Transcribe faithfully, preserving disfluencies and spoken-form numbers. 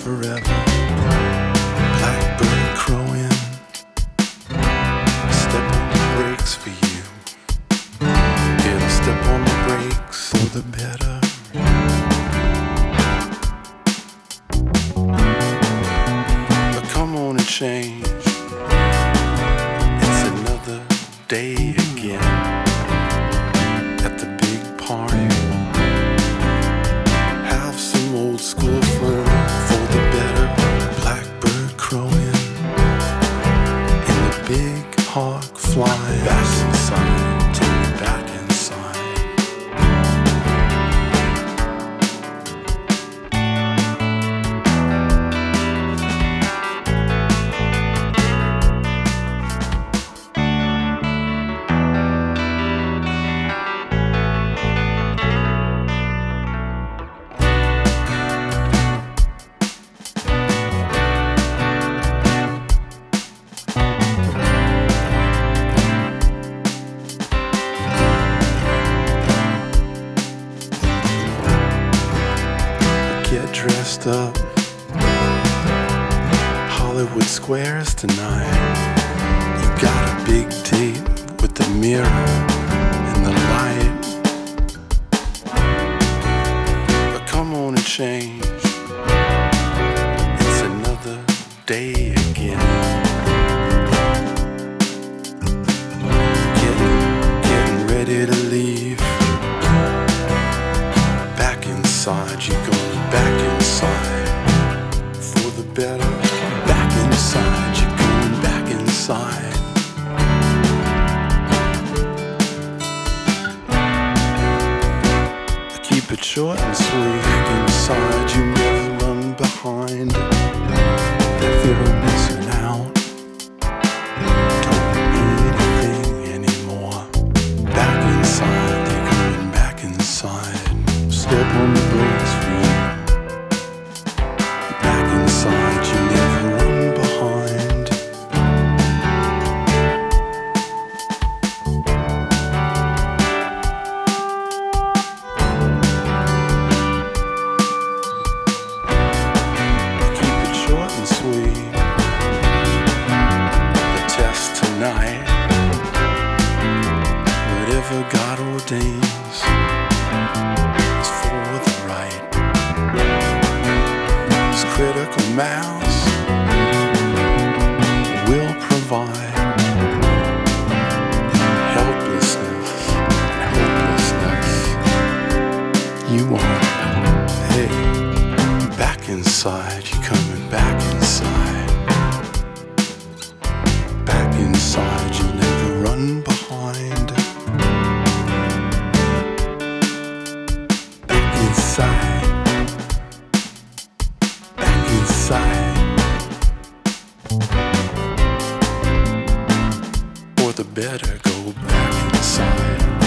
forever. Blackbird crowing, step on the brakes for you. Yeah, step on the brakes for the better. But come on and change. It's another day again at the big party. Have some old school fun for the better. Blackbird crowing and the big hawk flying. Back inside, take me back inside. Get dressed up, Hollywood Squares tonight. You got a big date with the mirror and the light. But come on and change. It's another day again. Getting, getting ready to leave. Back inside, you go. Back inside for the better. Back inside, you're going back inside. Keep it short and sweet. Back inside, you never run behind. That fear of missing out. Don't need anything anymore. Back inside, you're going back inside. Step on the brakes for you. Inside, you never run behind. Keep it short and sweet. The test tonight. Whatever God ordains is for the right. Critical mass will provide helplessness and hopelessness. You want, hey, back inside, you're coming back inside. Back inside, you'll never run behind. Back inside. Inside, or the better, go back inside.